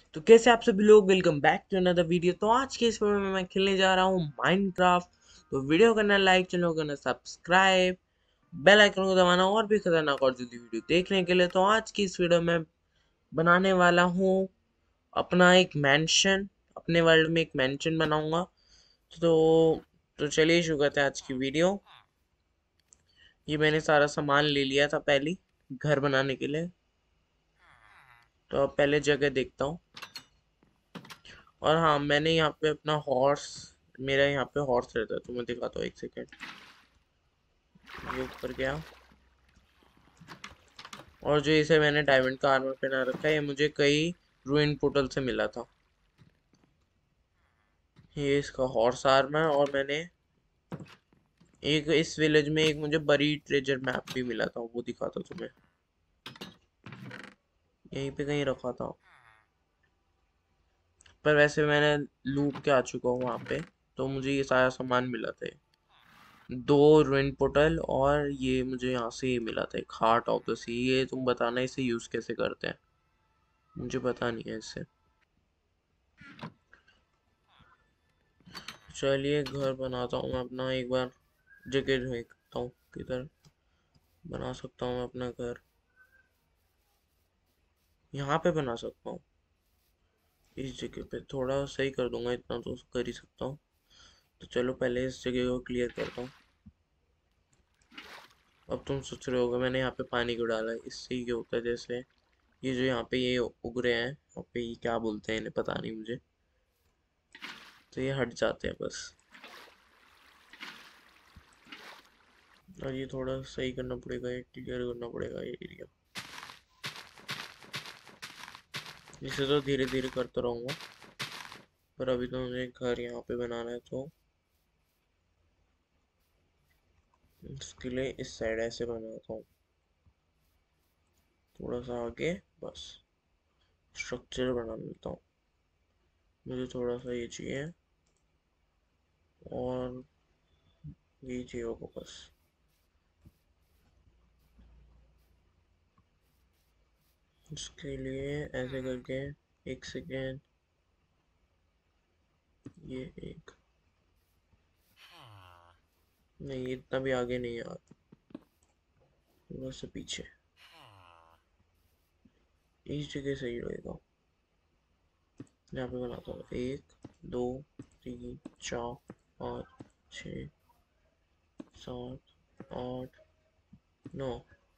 तो कैसे आप सभी लोग, welcome back to another video. तो आज के इस वीडियो में मैं खेलने जा रहा हूँ माइनक्राफ्ट। तो वीडियो करना लाइक, चैनल को करना सब्सक्राइब, बेल आइकन को दबाना और भी खतरनाक और जल्दी वीडियो देखने के लिए। तो आज की इस वीडियो में बनाने वाला हूँ अपना एक मैंशन, अपने वर्ल्ड में एक मैंशन बनाऊंगा। तो तो चलिए शुरू करते हैं आज की वीडियो। ये मैंने सारा सामान ले लिया था पहले घर बनाने के लिए। तो अब पहले जगह देखता हूँ। और हाँ, मैंने यहाँ पे अपना हॉर्स, मेरा यहाँ पे हॉर्स रहता है, तो मैं दिखाता हूँ, एक सेकेंड। ये ऊपर गया। और जो इसे मैंने डायमंड का आर्मर पहना रखा है, ये मुझे कई रूइन पोर्टल से मिला था। ये इसका हॉर्स आर्मर। और मैंने एक इस विलेज में एक मुझे बरी ट्रेजर मैप भी मिला था, वो दिखाता तुम्हें। यहीं पे कहीं रखा था, पर वैसे मैंने लूट के आ चुका हूँ वहाँ पे। तो मुझे ये सारा सामान मिला था, दो रूइन पोर्टल, और ये मुझे यहाँ से ही मिला था एक हार्ट ऑफ द सी। ये तुम बताना इसे यूज कैसे करते हैं, मुझे पता नहीं है इससे। चलिए घर बनाता हूँ मैं अपना एक बार। जगह देखता हूँ किधर बना सकता हूँ मैं अपना घर। यहाँ पे बना सकता हूँ, इस जगह पे थोड़ा सही कर दूंगा, इतना तो कर ही सकता हूँ। तो चलो पहले इस जगह को क्लियर करता हूँ। अब तुम सोच रहे होगे मैंने यहाँ पे पानी क्यों डाला है। इससे ही क्या होता है, जैसे ये जो यहाँ पे ये उग रहे हैं, यहाँ पे ये क्या बोलते हैं इन्हें, पता नहीं मुझे। तो ये हट जाते हैं बस। और ये थोड़ा सही करना पड़ेगा, ये क्लियर करना पड़ेगा ये एरिया। इसे तो धीरे धीरे करता रहूंगा, पर अभी तो मुझे घर यहाँ पे बनाना है। तो इसके लिए इस साइड ऐसे बनाता हूँ, थोड़ा सा आगे बस स्ट्रक्चर बना लेता हूँ। मुझे थोड़ा सा ये चाहिए, और ये चाहिए होगा बस। इसके लिए ऐसे करके, एक सेकेंड, ये एक, नहीं इतना भी आगे नहीं यार, थोड़ा सा पीछे, इस जगह सही रहेगा। यहाँ पे बनाता हूँ, एक, दो, तीन, चार, पाँच, छ, सात, आठ, नौ।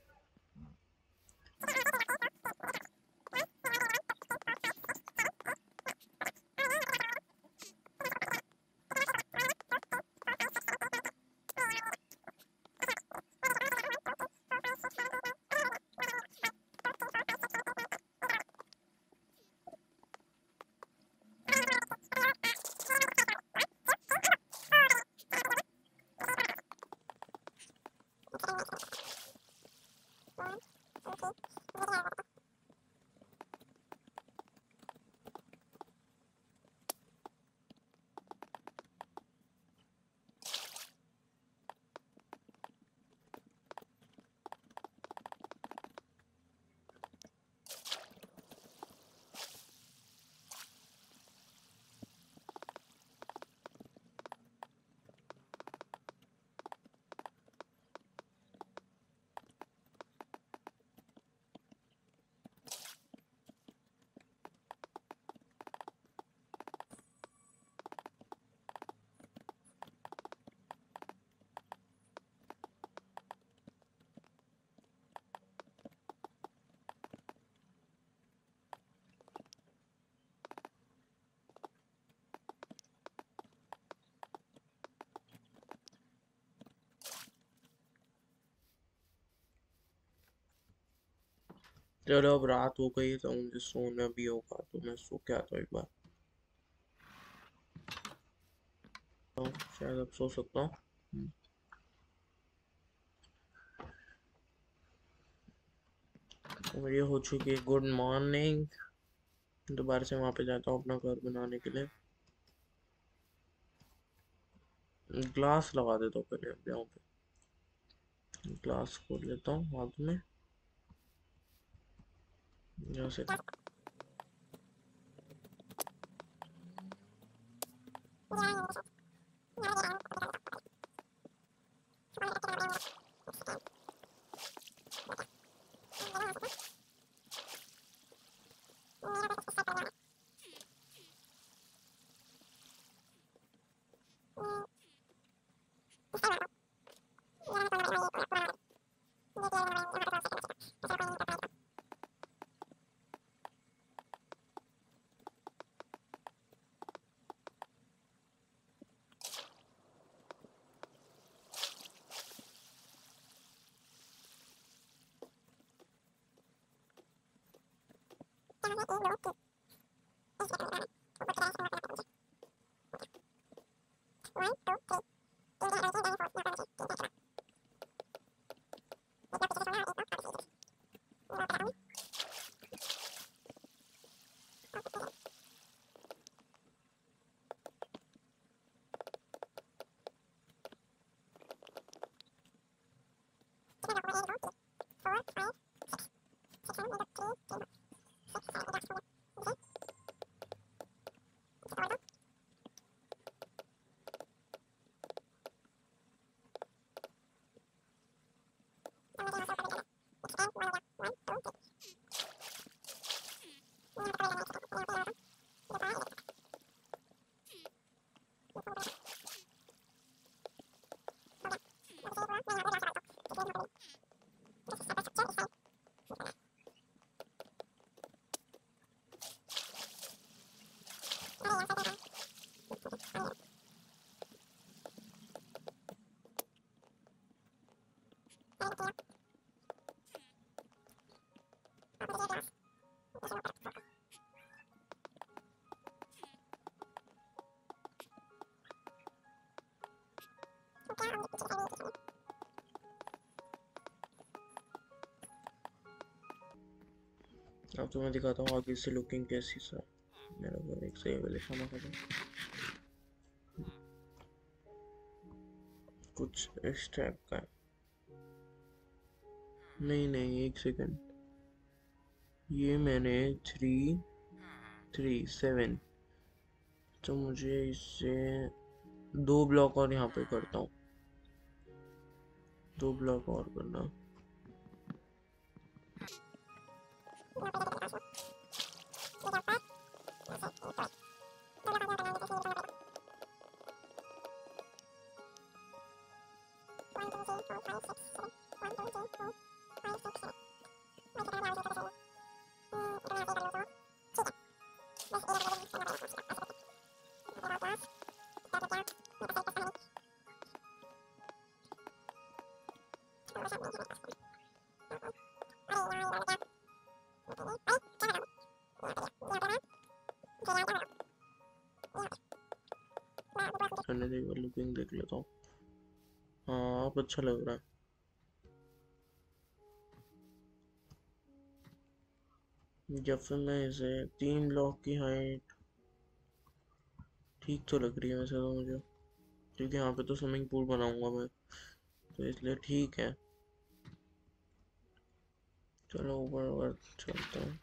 चलो अब रात हो गई है, तो मुझे सोना भी होगा, तो मैं सो के आता हूँ एक बार। तो शायद अब सो सकता हूँ। और ये हो चुकी है गुड मॉर्निंग। दोबारा से वहां पे जाता हूँ अपना घर बनाने के लिए। ग्लास लगा देता हूँ पहले यहाँ पे। ग्लास खोल लेता हूँ हाथ में, यहाँ से। अब तो मैं दिखाता हूँ आगे से लुकिंग कैसी सा मेरा घर एक सही वाले खाना खाता कुछ इस टाइप का है। नहीं एक सेकंड, ये मैंने 3 3 7 तो मुझे इससे 2 ब्लॉक और यहाँ पे करता हूँ, 2 ब्लॉक और करना। करने देगा, लुकिंग देख लेता हूँ। हाँ अब अच्छा लग रहा है। या फिर मैं इसे 3 ब्लॉक की हाइट ठीक तो लग रही है वैसे तो मुझे, क्योंकि यहाँ पे तो स्विमिंग पूल बनाऊंगा मैं, तो इसलिए ठीक है। चलो ऊपर चलता हूँ।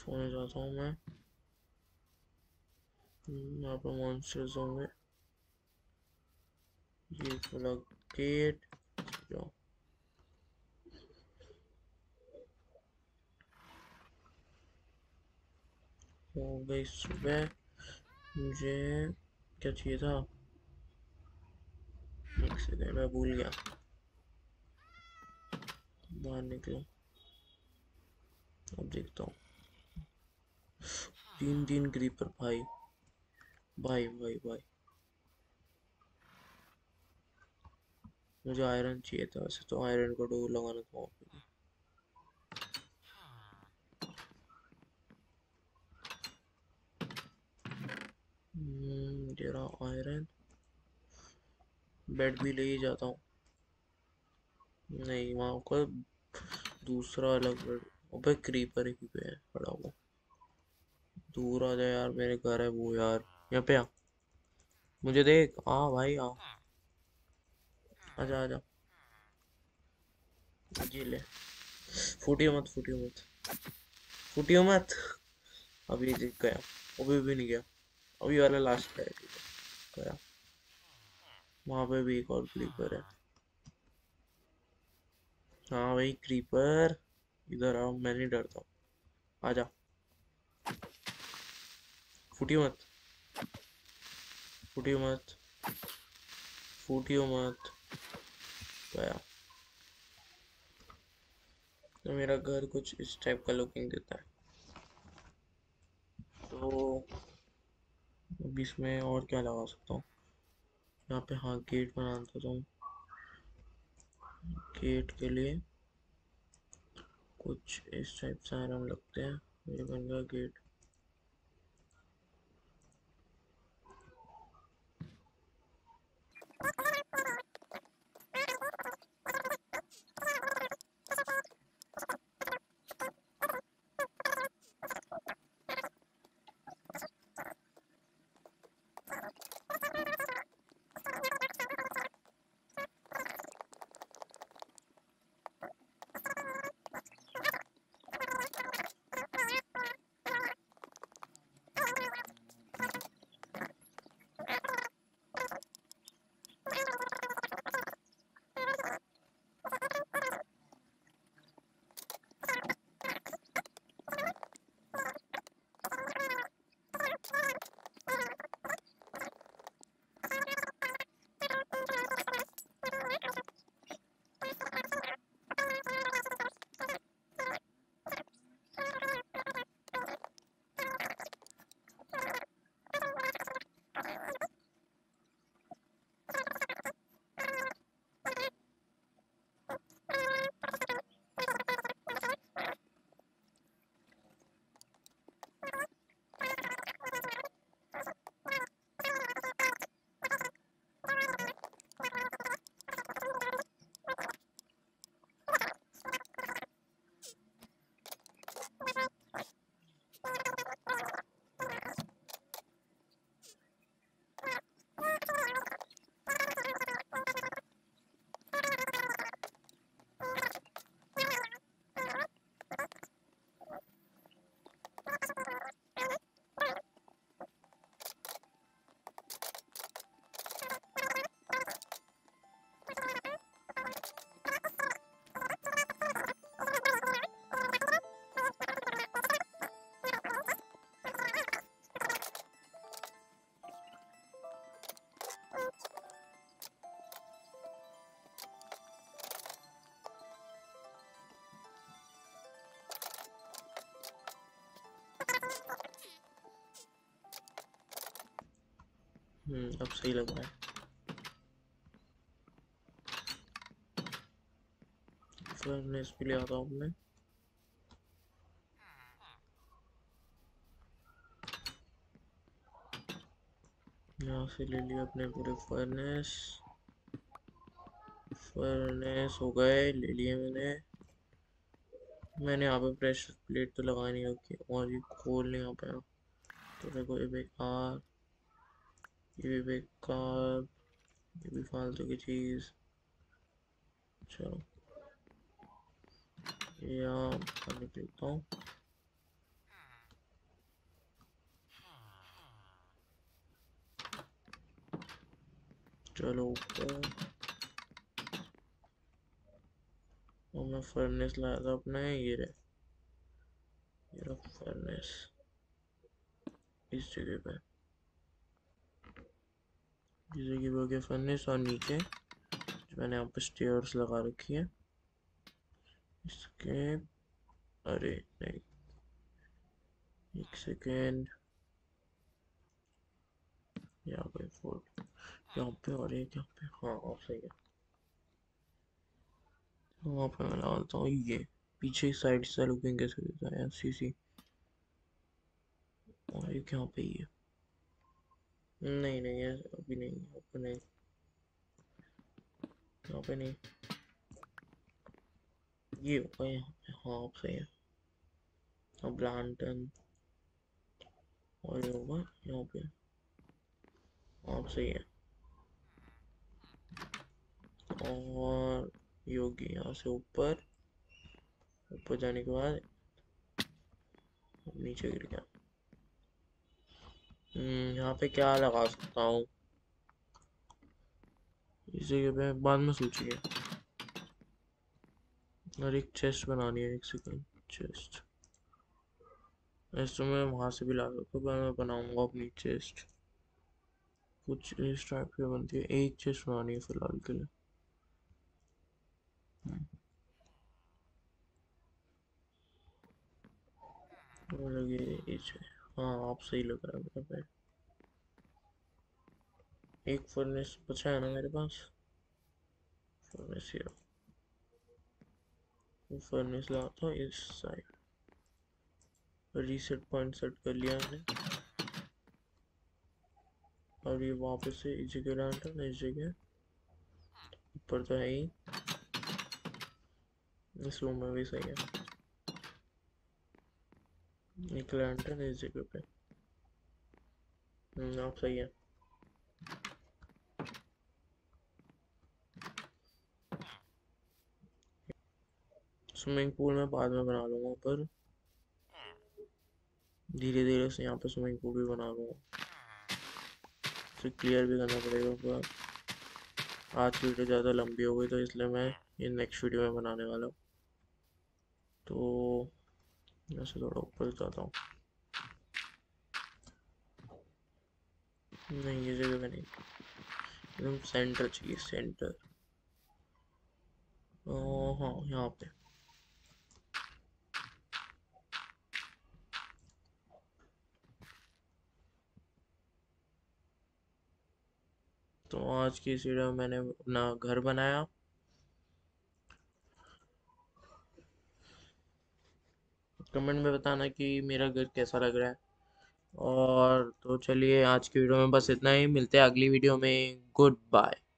सोने जाता हूँ मैं। यहाँ पर मॉन्स्टर्स होंगे। ये खुला गेट। जाओ। हो गई सुबह। मुझे क्या चाहिए था? एक सेकेंड, मैं भूल गया। बाहर निकलो। अब देखता हूँ। 3 क्रीपर भाई। भाई भाई भाई, मुझे आयरन चाहिए था। वैसे तो आयरन का डोर लगाना था वहाँ पे। ये रहा आयरन। बेड भी ले ही जाता हूँ। नहीं, वहाँ का दूसरा अलग बेड। अबे क्रीपर ही पे है पड़ा हुआ। दूर आ जा यार, मेरे घर है वो यार। यहाँ पे आ। मुझे देख, आ भाई आ। आजा आजा। ये ले। फूटियो मत, फूटियो मत, फूटियो मत। अभी दिख गया। अभी भी नहीं गया। अभी वाला लास्ट है। ठीक है गया। वहां पे भी एक और क्रीपर है। हाँ भाई क्रीपर, इधर आओ, मैं नहीं डरता हूँ। आजा। फूटियो मत, फूटियो मत, फूटियो मत। गया। तो मेरा घर कुछ इस टाइप का लुकिंग देता है। तो अभी इसमें और क्या लगा सकता हूँ? यहाँ पे हाँ गेट बना देता हूँ। गेट के लिए कुछ इस टाइप से आयरन लगते हैं। ये बन गया गेट। अब सही लग रहा है। फर्नेस भी ले आता हूँ मैं। यहाँ से ले लिया अपने पूरे फर्नेस। फर्नेस हो गए, ले लिए मैंने। मैंने यहाँ पे प्रेशर प्लेट तो लगा नहीं रखी, और ये खोल नहीं आ पाया। तो देखो ये बेकार, ये भी बेकार, ये भी फालतू की चीज़। चलो ये यहाँ पानी पीता हूँ। चलो ऊपर। और मैं फर्नेस लाया था अपना, ये रहा फर्नेस इस जगह पे। इस जगह पे हो गया फर्नेस, और नीचे मैंने यहाँ पे स्टेयर्स लगा रखी है इसके। अरे नहीं, एक सेकेंड, यहाँ पे फोर्ट, यहाँ पे, और एक यहाँ पे। हाँ अब सही है। वहाँ पे मैं लगाता हूँ ये, पीछे साइड से लुकिंग कैसे देता है, ऐसी सी। और एक यहाँ पे ये, नहीं नहीं है अभी नहीं, यहाँ पे नहीं, यहाँ पे नहीं, ये होगा यहाँ पे। हाँ अब सही है। अब लैंटर्न, और ये होगा यहाँ पे। हाँ अब सही है। और ये होगी यहाँ से ऊपर, ऊपर जाने के बाद नीचे गिर गया। यहाँ पे क्या लगा सकता हूँ इस जगह पे, बाद में सोचिए। और एक चेस्ट बनानी है, एक सेकंड। चेस्ट ऐसे मैं वहां से भी ला सकता हूँ, पर मैं बनाऊंगा अपनी चेस्ट कुछ इस टाइप की बनती है। एक चेस्ट बनानी है फिलहाल के लिए। लगे इसे। हाँ आप सही लग रहा है मेरे पे। एक फर्नेस बचा है ना मेरे पास, फर्नेस ये, वो फर्नेस लाता हूँ इस साइड। रीसेट पॉइंट सेट कर लिया मैंने। और ये वापस से इस जगह डालता ना, इस जगह ऊपर तो है ही, इस रूम में भी सही है। एक लैंटर्न इस जगह पे। आप सही है। स्विमिंग पूल में बाद में बना लूंगा, पर धीरे धीरे से यहाँ पे स्विमिंग पूल भी बना लूंगा। इसे क्लियर भी करना पड़ेगा पर आज की वीडियो ज़्यादा लंबी हो गई, तो इसलिए मैं ये नेक्स्ट वीडियो में बनाने वाला हूँ। तो मैं से थोड़ा ऊपर जाता हूँ। नहीं ये जगह पे नहीं, एकदम सेंटर चाहिए, सेंटर। हाँ यहाँ पे। तो आज की इस वीडियो में मैंने अपना घर बनाया। कमेंट में बताना कि मेरा घर कैसा लग रहा है। और तो चलिए आज की वीडियो में बस इतना ही, मिलते हैं अगली वीडियो में। Good bye.